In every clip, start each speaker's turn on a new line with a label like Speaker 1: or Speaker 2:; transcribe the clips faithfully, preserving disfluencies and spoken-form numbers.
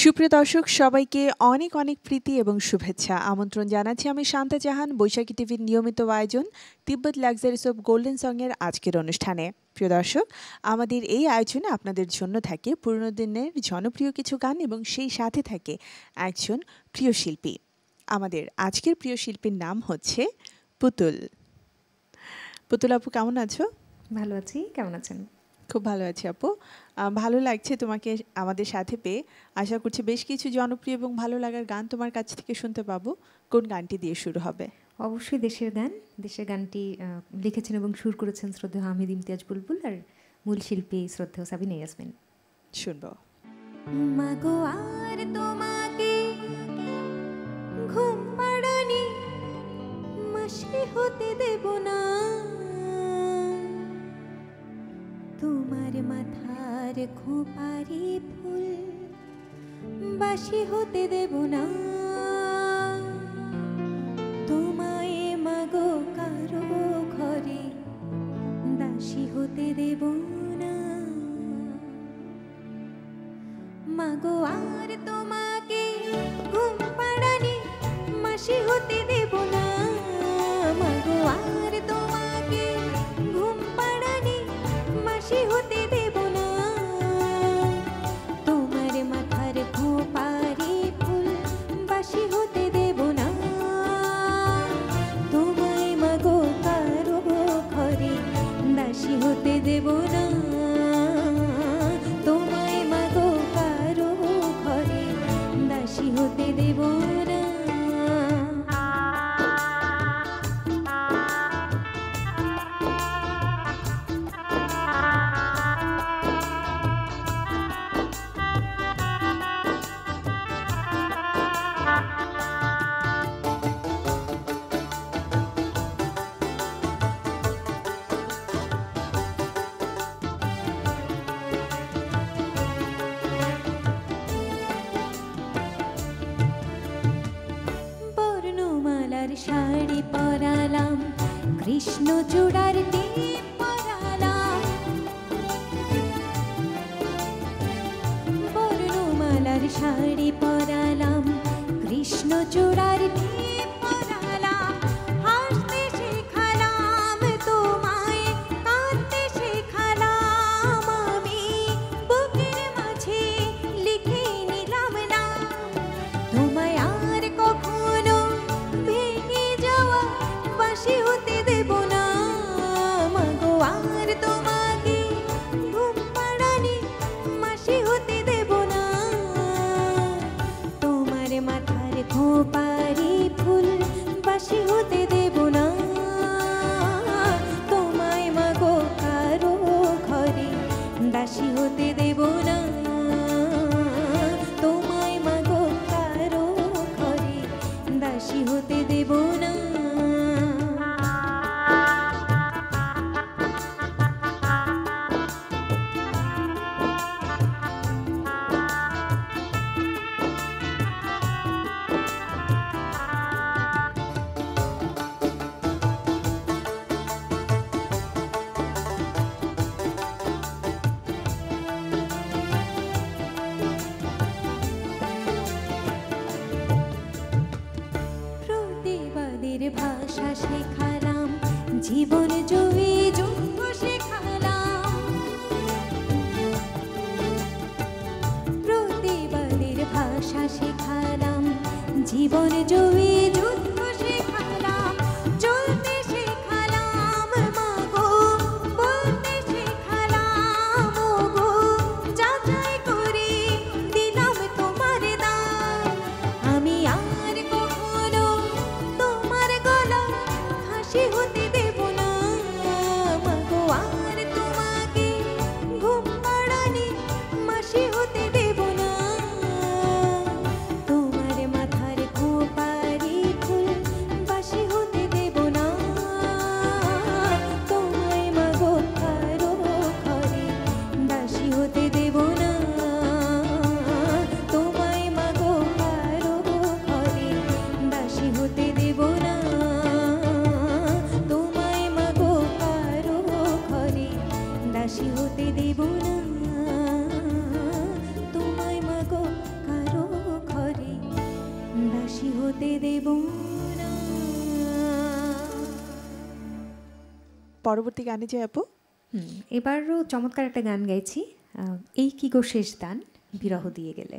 Speaker 1: সুপ্রিয় দর্শক সবাইকে অনেক অনেক প্রীতি এবং শুভেচ্ছা আমন্ত্রণ জানাচ্ছি আমি শান্তা জাহান বৈশাখী টিভির নিয়মিত আয়োজন তিব্বত লাক্সারিস অফ গোল্ডেন সং-এর আজকের অনুষ্ঠানে। প্রিয় দর্শক, আমাদের এই আয়োজনে আপনাদের জন্য থাকে পুরনো দিনের জনপ্রিয় কিছু গান এবং সেই সাথে থাকে একজন প্রিয় শিল্পী। আমাদের আজকের প্রিয় শিল্পীর নাম হচ্ছে পুতুল। পুতুল আপু কেমন আছো?
Speaker 2: ভালো আছি, কেমন আছেন?
Speaker 1: খুব ভালো আছি আপু। ভালো লাগছে তোমাকে আমাদের সাথে পেয়ে। আশা করছি বেশ কিছু জনপ্রিয় এবং ভালো লাগার গান তোমার কাছ থেকে শুনতে পাবো। কোন গানটি দিয়ে শুরু হবে?
Speaker 2: অবশ্যই দেশের গান। দেশের গানটি লিখেছেন এবং সুর করেছেন শ্রদ্ধেয় হামিদ ইমতিয়াজ বুলবুল আর মূল শিল্পী শ্রদ্ধেয় সাবিনা ইয়াসমিন।
Speaker 1: শুনবো।
Speaker 2: মাগো আর তোমাকে ঘুম পাড়ানি মাসি হতে দেব না, তোমার মাথার খোপারি ফুল বাসি হতে দেব না, তোমায় মাগো কারো ঘরে দাসী হতে দেব না। মাগো আর তোমাকে ঘুম পাড়ানি মাসি হতে দেব না, মাগো আর তোমাকে ঘুম পাড়ানি মাসি হতে দেব না, তোমার মাথার খোপারি ফুল বাসি হতে দেব না, তোমায় মাগো কারো ঘরে দাসী হতে দেব না, তোমায় মাগো কারো ঘরে দাসী হতে দেব না। শাড়ি পরালাম, কৃষ্ণ চূড়ার টিপ পরালাম, বর্ণমালার শাড়ি পরালাম, কৃষ্ণ চূড়ার টিপ পরালাম, হাসতে শেখালাম তোমায়, কাঁদতে শেখালাম আমি, বুকের মাঝে লিখে নিলাম না, তোমায় আর কখনো ভেঙে যাওয়া বাসি হতে দেব না, মাগো আর তোমাকে ঘুম পাড়ানি মাসি হতে দেব না, তোমার মাথার খোপারি ফুল বাসি হতে দেব না, তোমায় মাগো কারো ঘরে দাসী হতে দেব না, তোমায় মাগো কারো ঘরে দাসী হতে দেব না। প্রতিবাদের ভাষা শেখালাম, জীবন জয়ী যুদ্ধ শেখালাম, প্রতিবাদের ভাষা শেখালাম, জীবন জয়ী যুদ্ধ শেখালাম, চলতে শেখালাম মাগো, বলতে শেখালাম ওগো, যাচাই করে দিলাম তোমার দান, আমি আর কখনো তোমার গলা ফাঁসি হতে দেব না, মাগো আর তোমাকে ঘুম পাড়ানি মাসি হতে দেব না, তোমার মাথার খোপারি
Speaker 1: পরবর্তী গানে যাই আপু।
Speaker 2: হুম, এবারও চমৎকার একটা গান গাইছি, এই কি গো শেষ দান বিরহ দিয়ে গেলে।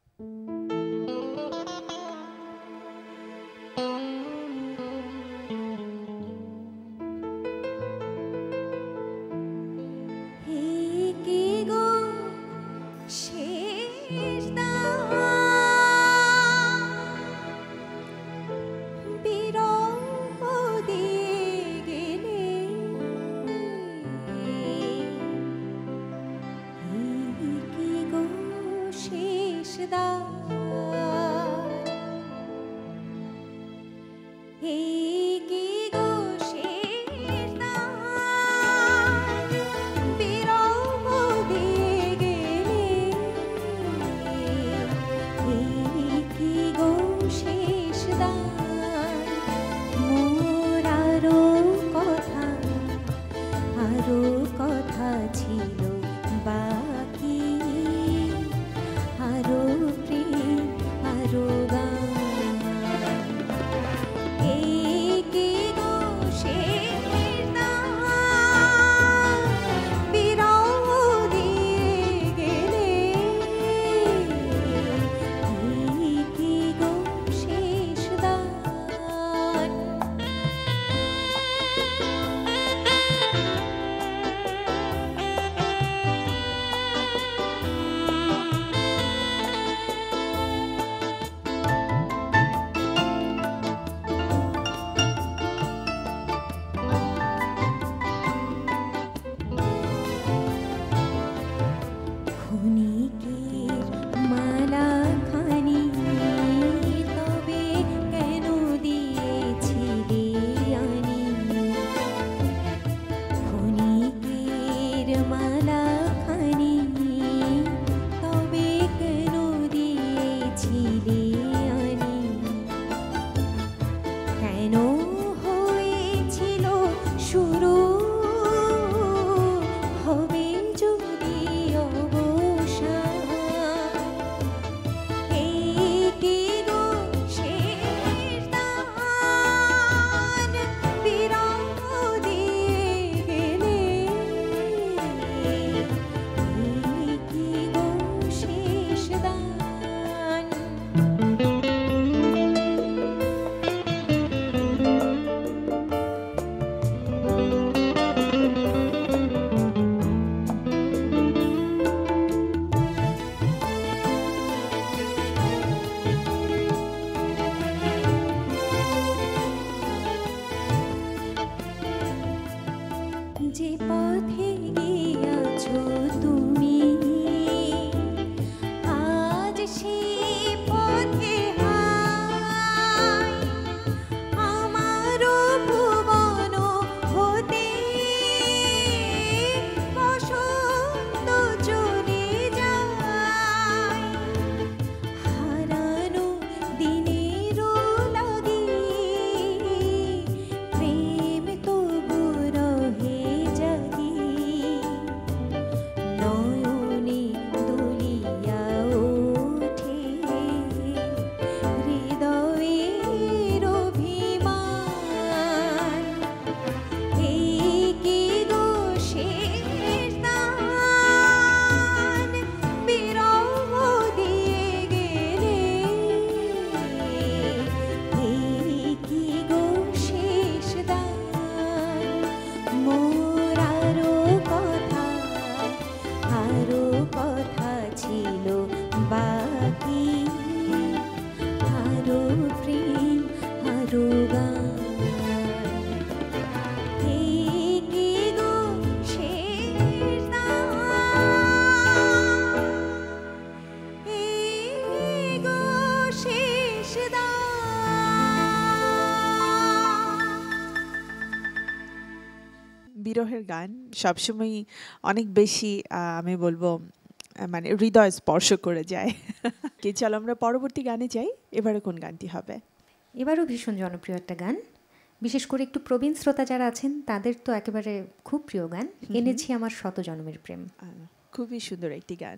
Speaker 1: বিরহের গান সবসময় অনেক বেশি আমি বলবো মানে হৃদয় স্পর্শ করে যায়। কি চলো আমরা পরবর্তী গানে যাই। এবারে কোন গানটি হবে?
Speaker 2: এবারও ভীষণ জনপ্রিয় একটা গান, বিশেষ করে একটু প্রবীণ শ্রোতা যারা আছেন তাদের তো একেবারে খুব প্রিয় গান, এনেছি আমার শত জন্মের প্রেম।
Speaker 1: খুবই সুন্দর একটি গান।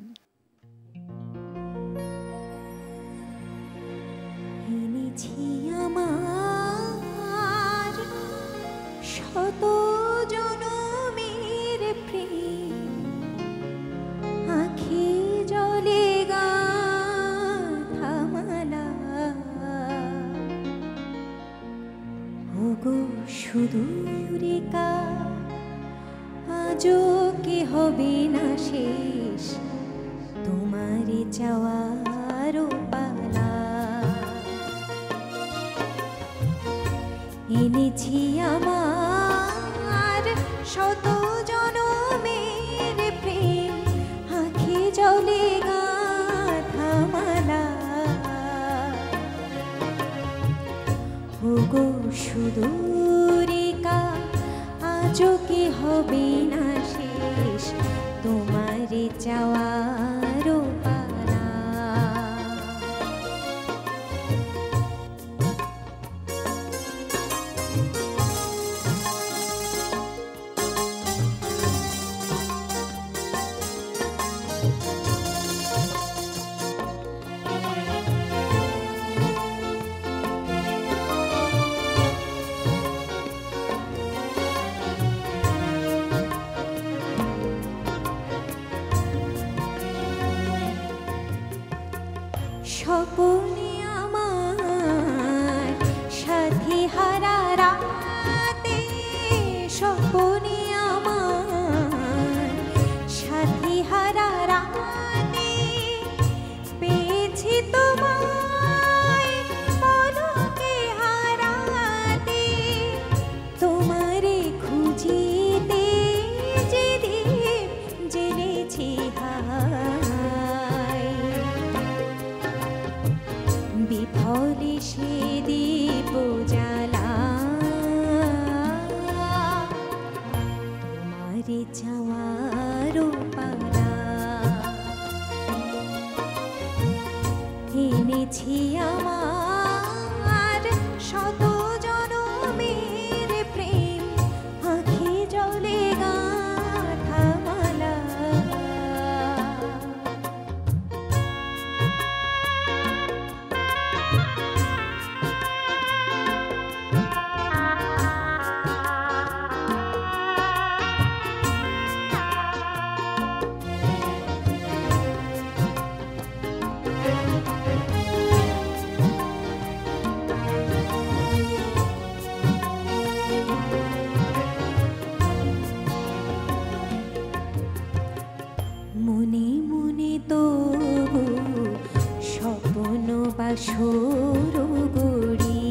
Speaker 3: এনেছি আমার শত জন
Speaker 2: ওগো সুদূরিকা আজও কি হবে না শেষ তোমারে চাওয়ার পালা এনেছি আমার শত জনমের প্রেম আঁখি জলে গাঁথা মালা ওগো সুদূরিকা আজও কি হবে না শেষ তোমারে চাওয়ার পালা স্বপনে আমার সাথী হারা রাতে স্বপনে আমার সাথী হারা রাতে পেয়েছি তোমায় পলকে হারাতে তোমারে খুঁজিতে যেদিন জেনেছি হায় বিফলে সে দীপ জ্বালা তোমারে চাওয়ার পালা এনেছি আমার শত জনমের প্রেম আঁখি জলে গাঁথা মালা মনে মনে তো স্বপ্ন বাসর গড়ি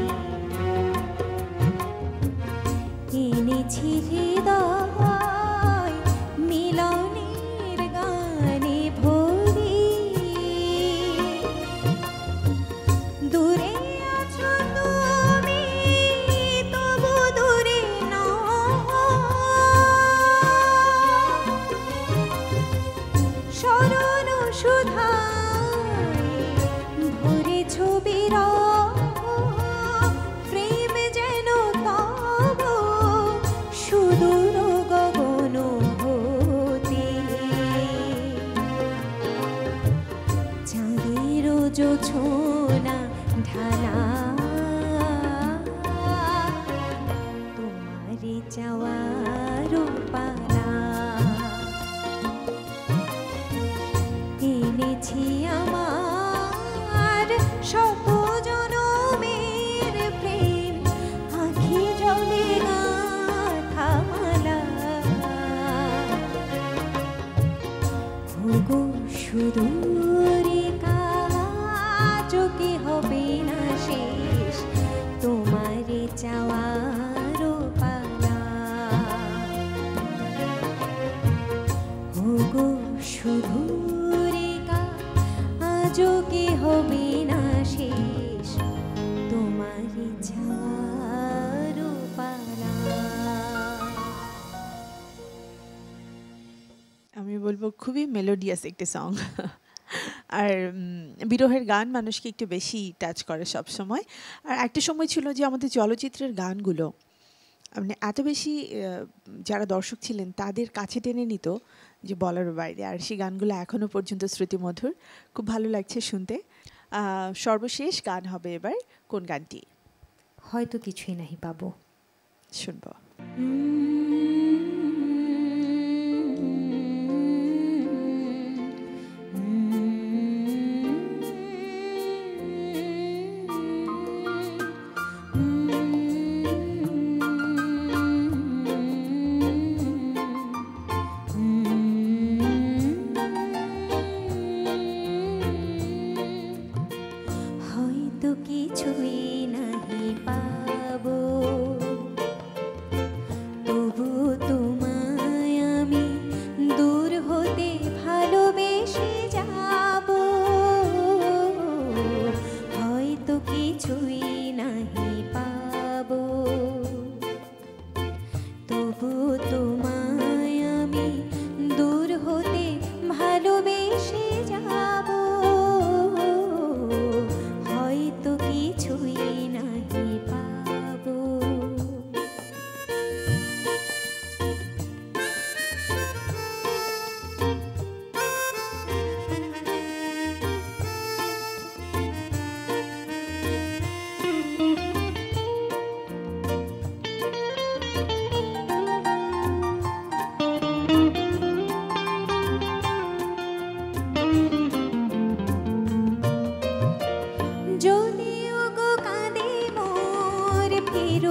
Speaker 2: এনেছি হৃদয় মিলনের গানে ভরি দূরে আছো তুমি তবু দূরে নও শরণ সুধায় ভরে ছবির প্রেম যেন তব সুদূর গগন হতে চাঁদের জোছনা ঢালা তোমারে চাওয়ার পালা এনেছি আমার শত জনমের প্রেম আঁখি জলে গাঁথা মালা ওগো সুদূরিকা আজও কি হবে না শেষ তোমারে চাওয়ার পালা ওগো সুদূরিকা আজও কি হবে না শেষ তোমারে চাওয়ার পালা
Speaker 1: আমি বলবো খুবই মেলোডিয়াস একটি সং আর বিরহের গান মানুষকে একটু বেশি টাচ করে সব সময়। আর একটা সময় ছিল যে আমাদের চলচ্চিত্রের গানগুলো মানে এত বেশি যারা দর্শক ছিলেন তাদের কাছে টেনে নিত যে বলার বাইরে। আর সেই গানগুলো এখনও পর্যন্ত শ্রুতিমধুর, খুব ভালো লাগছে শুনতে। সর্বশেষ গান হবে এবার কোন গানটি?
Speaker 2: হয়তো কিছুই নাহি পাবো,
Speaker 1: শুনবো।
Speaker 2: Mm-hmm.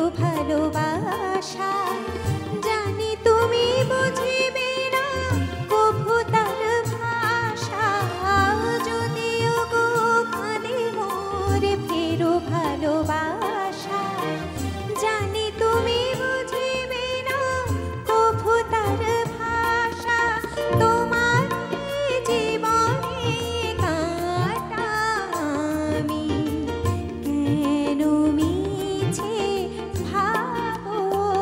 Speaker 2: ভালোবাসা জানি তুমি বুঝিবে না কভু তার ভাষা যদিও গো কাঁদে মোর ফেরো ভালোবাসা জানি তুমি বুঝিবে না কভু তার ভাষা তোমার জীবনে কাটা আমি কেন মিছে ভাবো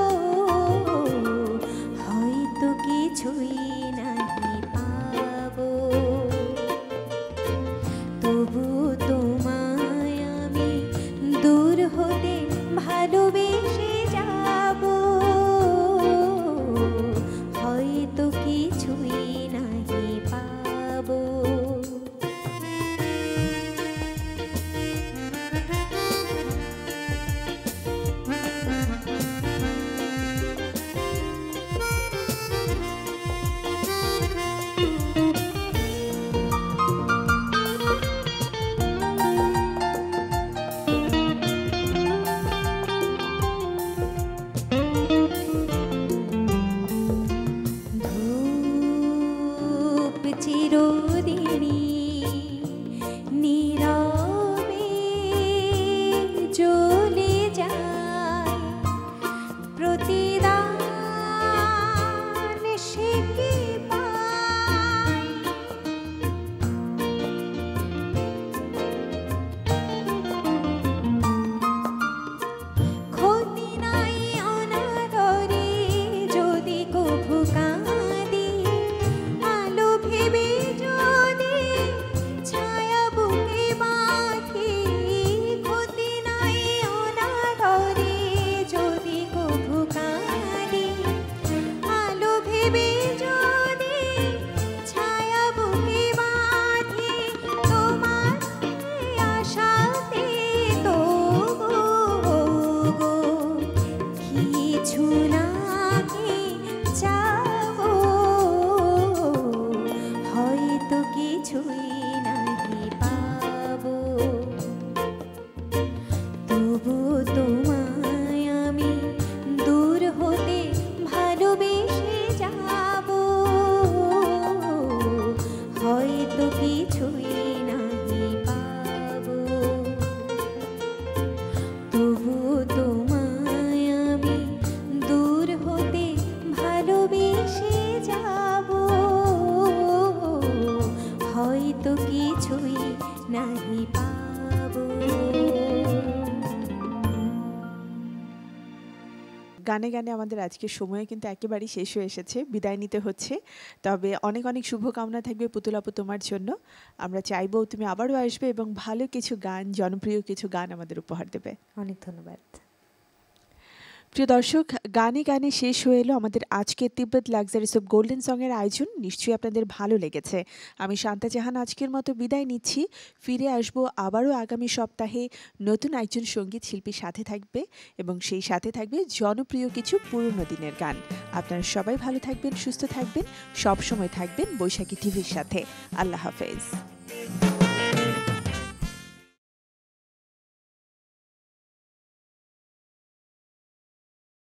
Speaker 2: হয়তো কিছুই নাহি পাবো তবু তোমায় আমি দূর হতে ভালোবেসে যাব হয়তো কিছুই নাহি পাবো ধূপ চিরদিনই নীরবে জ্বলে যায় প্রতিদান সে কি পায় ক্ষতি নাই অনাদরে যদি কভু কাঁদি আলো ভেবে যদি ছায়া বুকে বাঁধি ক্ষতি নাই অনাদরে যদি কভু কাঁদি আলো ভেবে যদি ছায়া বুকে বাঁধি তোমার আশাতে তো গো কিছু নাহি চাবো হয়তো কিছুই নাহি পাবো তবু তোমায় আমি দূর হতে ভালোবেসে যাব হয়তো কিছুই নাহি পাবো তবু তোমায় আমি দূর হতে ভালোবেসে যাব হয়তো কিছুই নাহি পাবো
Speaker 1: গানে গানে আমাদের আজকের সময় কিন্তু একেবারেই শেষ হয়ে এসেছে, বিদায় নিতে হচ্ছে। তবে অনেক অনেক শুভকামনা থাকবে পুতুল আপু তোমার জন্য। আমরা চাইবো তুমি আবারও আসবে এবং ভালো কিছু গান, জনপ্রিয় কিছু গান আমাদের উপহার দেবে।
Speaker 2: অনেক ধন্যবাদ।
Speaker 1: প্রিয় দর্শক, গানে গানে শেষ হয়ে এলো আমাদের আজকের তিব্বত লাক্সারিস অফ গোল্ডেন সঙের আয়োজন। নিশ্চয়ই আপনাদের ভালো লেগেছে। আমি শান্তা জাহান আজকের মতো বিদায় নিচ্ছি। ফিরে আসবো আবারও আগামী সপ্তাহে নতুন একজন সঙ্গীত শিল্পীর সাথে থাকবে এবং সেই সাথে থাকবে জনপ্রিয় কিছু পুরনো দিনের গান। আপনারা সবাই ভালো থাকবেন, সুস্থ থাকবেন, সব সময় থাকবেন বৈশাখী টিভির সাথে। আল্লাহ হাফেজ।